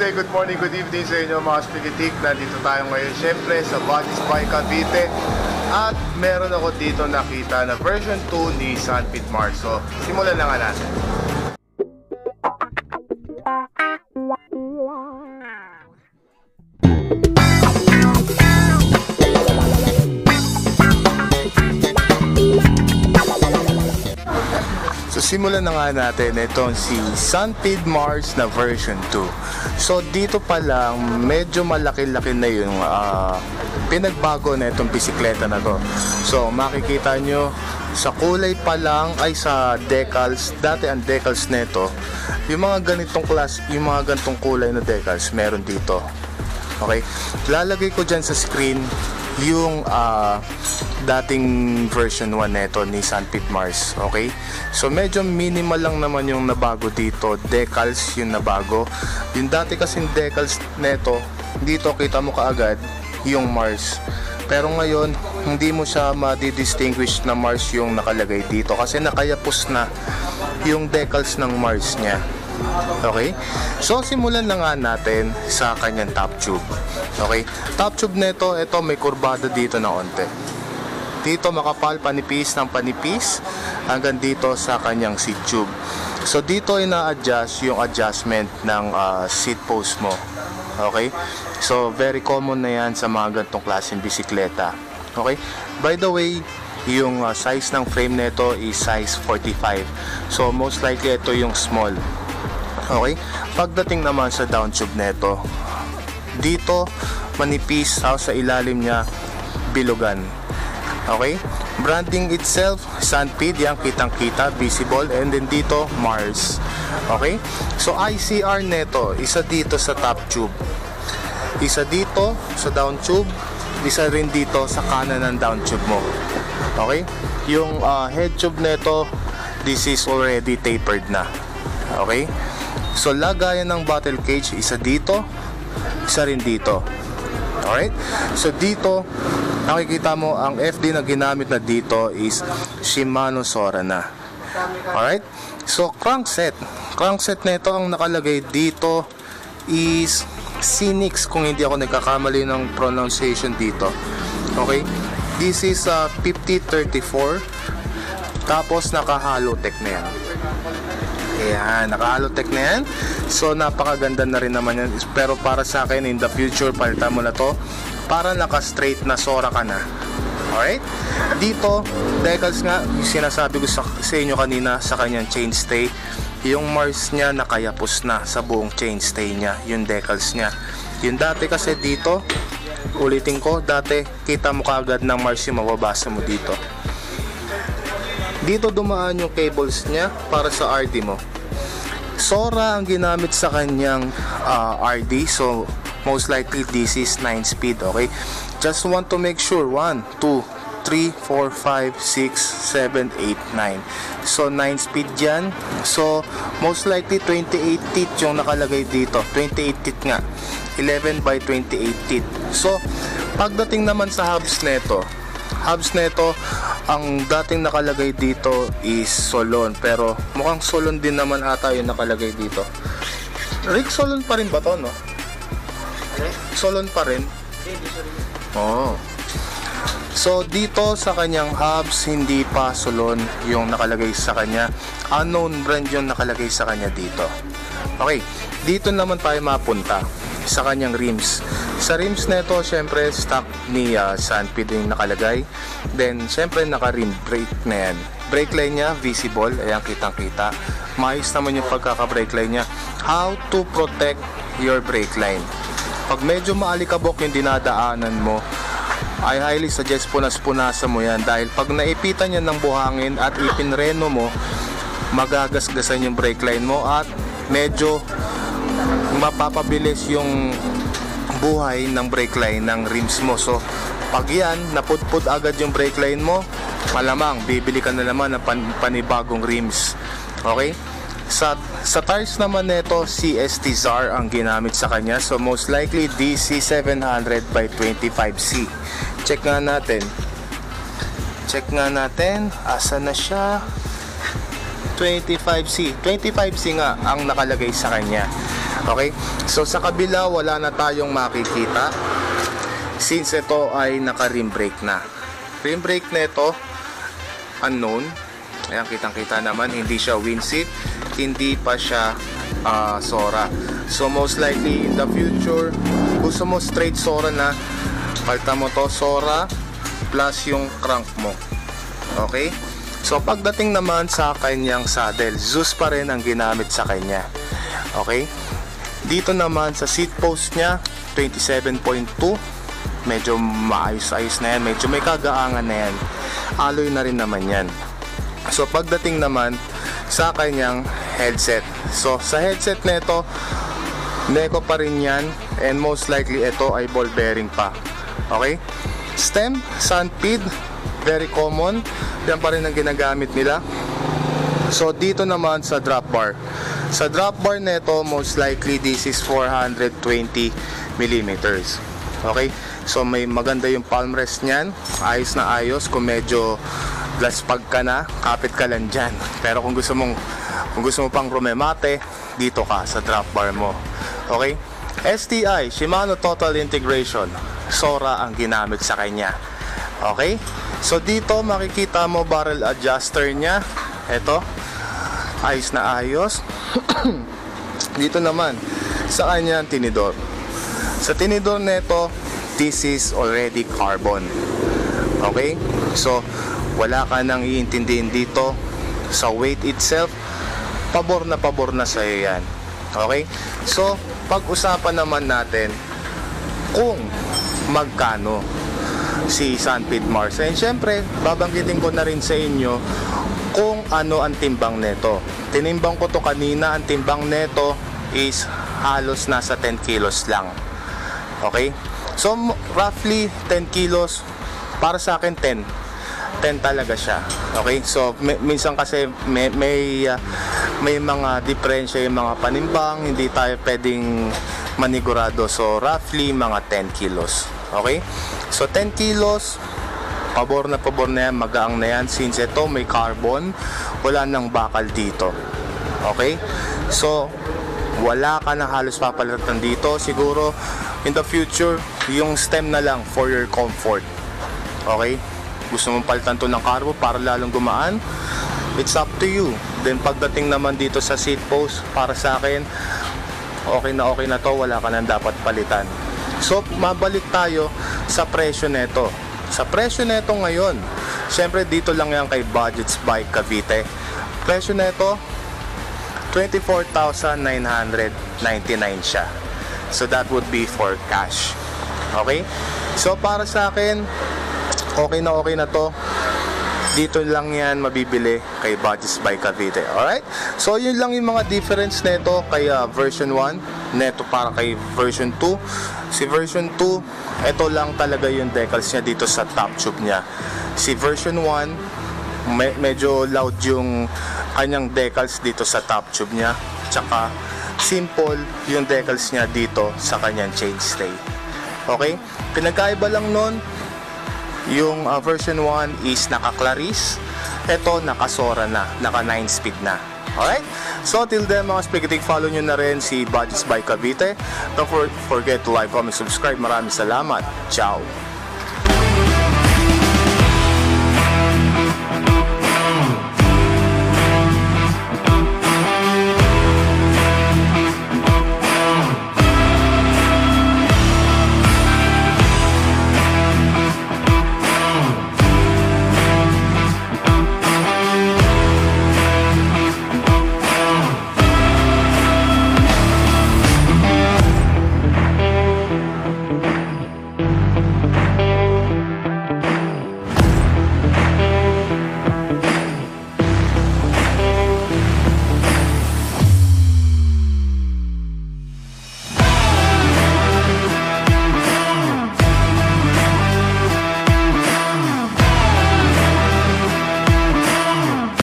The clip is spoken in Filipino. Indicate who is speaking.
Speaker 1: day, good morning, good evening sa inyo mga Spikitik. Nandito tayo ngayon syempre sa Buddy's Bike Cavite. At meron ako dito nakita na version 2 ni Sunpeed Mars. So, simulan na nga natin. So simulan na nga natin itong si Sunpeed Mars na version 2. So dito pa lang medyo malaki-laki na yung pinagbago na itong bisikleta na to. So makikita nyo sa kulay pa lang ay sa decals. Dati ang decals nito, yung mga ganitong class, yung mga ganitong kulay na decals meron dito. Okay, lalagay ko dyan sa screen yung dating version 1 neto ni Sunpeed Mars. Okay, so medyo minimal lang naman yung nabago dito. Decals yung nabago. Yung dati kasing decals neto, dito kita mo kaagad yung Mars, pero ngayon hindi mo siya ma-distinguish na Mars yung nakalagay dito kasi nakayapos na yung decals ng Mars nya. Okay, so simulan na nga natin sa kanyang top tube. Okay, top tube nito, ito may kurbada dito na onte. Dito makapal, panipis ng panipis hanggang dito sa kanyang seat tube. So dito ina-adjust yung adjustment ng seat post mo. Okay, so very common na yan sa mga ganitong klaseng bisikleta. Okay, by the way, yung size ng frame nito is size 45. So most likely ito yung small. Okay, pagdating naman sa down tube neto, dito manipis, sa ilalim niya bilugan. Okay, branding itself Sunpeed, yan kitang kita, visible, and then dito Mars. Okay, so ICR neto, isa dito sa top tube, isa dito sa down tube, isa rin dito sa kanan ng down tube mo. Okay, yung head tube neto, this is already tapered na. Okay, so lagayan ng bottle cage, isa dito, isa rin dito. Alright, so dito nakikita mo ang FD na ginamit na dito is Shimano Sorana. Alright, so crankset nito ang nakalagay dito is Sinix, kung hindi ako nagkakamali ng pronunciation dito. Okay, this is 5034, tapos naka Halotech na yan. Ayan, naka-Halotech na yan. So napakaganda na rin naman yan. Pero para sa akin, in the future, palitan mo na to para naka-straight na Sora ka na. Alright, dito decals nga, sinasabi ko sa inyo kanina sa kanyang chainstay, yung Mars niya nakayapos na sa buong chainstay niya, yung decals niya. Yung dati kasi dito, ulitin ko, dati kita mo kaagad ng Mars yung mababasa mo dito. Dito dumaan yung cables niya para sa RD mo. Sora ang ginamit sa kanyang RD, so most likely this is 9 speed. Okay, just want to make sure 1, 2, 3, 4, 5, 6, 7, 8, 9. So 9 speed yan. So most likely 28 teeth yung nakalagay dito. 28 teeth nga, 11 by 28 teeth. So pagdating naman sa hubs neto, ang dating nakalagay dito is Solon, pero mukhang Solon din naman ata yung nakalagay dito. Rick, Solon pa rin ba to, no? Solon pa rin? Oh. So dito sa kanyang hubs, hindi pa Solon yung nakalagay sa kanya. Unknown brand yung nakalagay sa kanya dito. Okay, dito naman tayo mapunta sa kanyang rims. Sa rims nito, syempre stock ni Sunpeed yung nakalagay. Then syempre naka-rim brake na yan. Brake line niya visible, ayan kitang kita. Maayos naman yung pagkaka-brake line niya. How to protect your brake line. Pag medyo maalikabok yung dinadaanan mo, I highly suggest punas-punasan mo yan, dahil pag naipitan yan ng buhangin at ipinreno mo, magagasgasan yung brake line mo at medyo mapapabilis yung buhay ng brake line ng rims mo. So pag yan napudpud agad yung brake line mo, malamang bibili ka na naman ng panibagong rims. Okay, sa tires naman nito, CST ZAR ang ginamit sa kanya. So most likely DC 700 by 25C. Check nga natin, asa na siya? 25C nga ang nakalagay sa kanya. Okay? So sa kabila wala na tayong makikita since ito ay naka rim brake na. Rim brake na ito unknown. Ayan, kitang-kita naman, hindi siya windshield, hindi pa siya Sora. So most likely in the future, gusto mo straight Sora na, palitan mo to Sora plus yung crank mo. Okay? So pagdating naman sa kanyang saddle, Zeus pa rin ang ginamit sa kanya. Okay? Dito naman sa seat post niya, 27.2, medyo maayos-ayos na yan, medyo may kagaangan na yan, alloy na rin naman yan. So pagdating naman sa kanyang headset, so sa headset na ito, Neko pa rin yan, and most likely ito ay ball bearing pa. Okay? Stem, Sanpid, very common, yan pa rin ang ginagamit nila. So dito naman sa drop bar, sa drop bar nito, most likely this is 420 millimeters. Okay? So may maganda yung palm rest niyan, ayos na ayos. Kung medyo glaspag ka na, kapit ka lang dyan. Pero kung gusto mo pang rumemate, dito ka sa drop bar mo. Okay? STI, Shimano Total Integration, Sora ang ginamit sa kanya. Okay? So dito makikita mo barrel adjuster niya. Ito, ayos na ayos. Dito naman sa kanyang tinidor. Sa tinidor nito, this is already carbon. Okay? So wala ka nang iintindihin dito sa weight itself. Pabor na sa iyo yan. Okay? So pag-usapan naman natin kung magkano si Sanpid Mars. And syempre, babanggitin ko na rin sa inyo kung ano ang timbang neto. Tinimbang ko to kanina, ang timbang neto is halos nasa 10 kilos lang. Okay? So roughly 10 kilos, para sa akin 10 talaga siya. Okay? So minsan kasi may mga diferensya yung mga panimbang, hindi tayo pwedeng manigurado. So roughly mga 10 kilos. Okay? So 10 kilos, pabor na yan, magaang na yan, since ito may carbon, wala nang bakal dito. Okay? So wala ka na halos papalitan dito. Siguro in the future, yung stem na lang for your comfort. Okay? Gusto mong palitan to ng carbon para lalong gumaan, it's up to you. Then pagdating naman dito sa seat post, para sa akin, okay na to, wala ka nang dapat palitan. So mabalik tayo sa presyo neto. Sa presyo neto ngayon, syempre dito lang yan kay Budgets Bike Cavite. Presyo neto 24,999 siya. So that would be for cash. Okay? So para sa akin, okay na to. Dito lang yan mabibili kay Budgets Bike Cavite. Alright? So yun lang yung mga difference nito kay version 1, neto para kay version 2. Si version 2, ito lang talaga yung decals niya dito sa top tube niya. Si version 1, medyo loud yung kanyang decals dito sa top tube niya. Tsaka simple yung decals niya dito sa kanyang chainstay. Okay? Pinagkaiba lang nun, yung version 1 is naka-Claris, ito naka-Sora na, naka 9 speed na. Alright? So till then mga Spigatik, follow nyo na rin si Budgets Bike Cavite. Don't forget to like, comment, subscribe. Maraming salamat. Ciao!